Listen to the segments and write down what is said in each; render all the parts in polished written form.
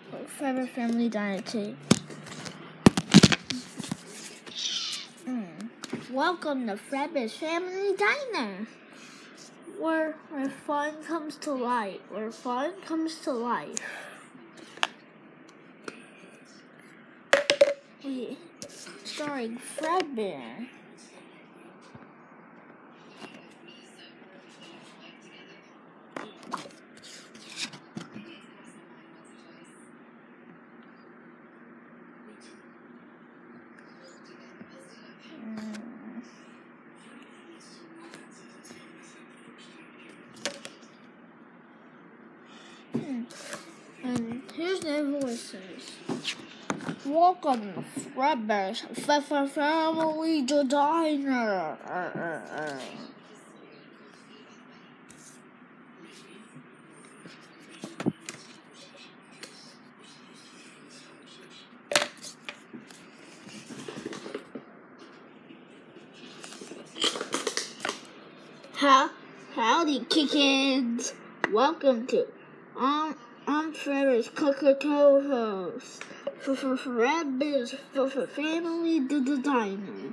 Fredbear's Family Diner too. Welcome to Fredbear's Family Diner, where fun comes to life. Where fun comes to life. Starring Fredbear. And here's the voices. Welcome to Fredbear's Family Diner. Howdy, kids. Welcome to I'm Fredbear's co-host for Fredbear's Family Diner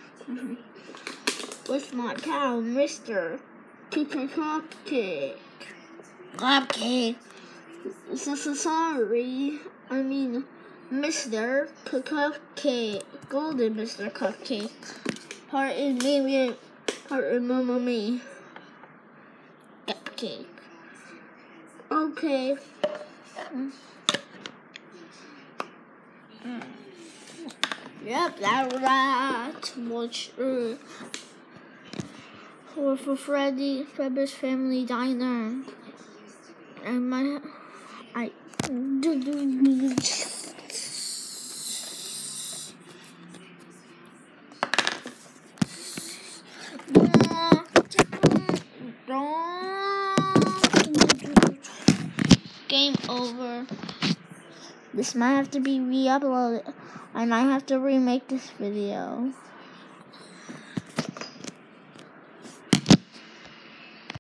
with my pal, Mr. Cupcake. Sorry, I mean Mr. Cupcake, Golden Mr. Cupcake. Pardon me. Cupcake. Okay. Yep, that's right. Watch for Fredbear's Family Diner. And game over. This might have to be re-uploaded. I might have to remake this video.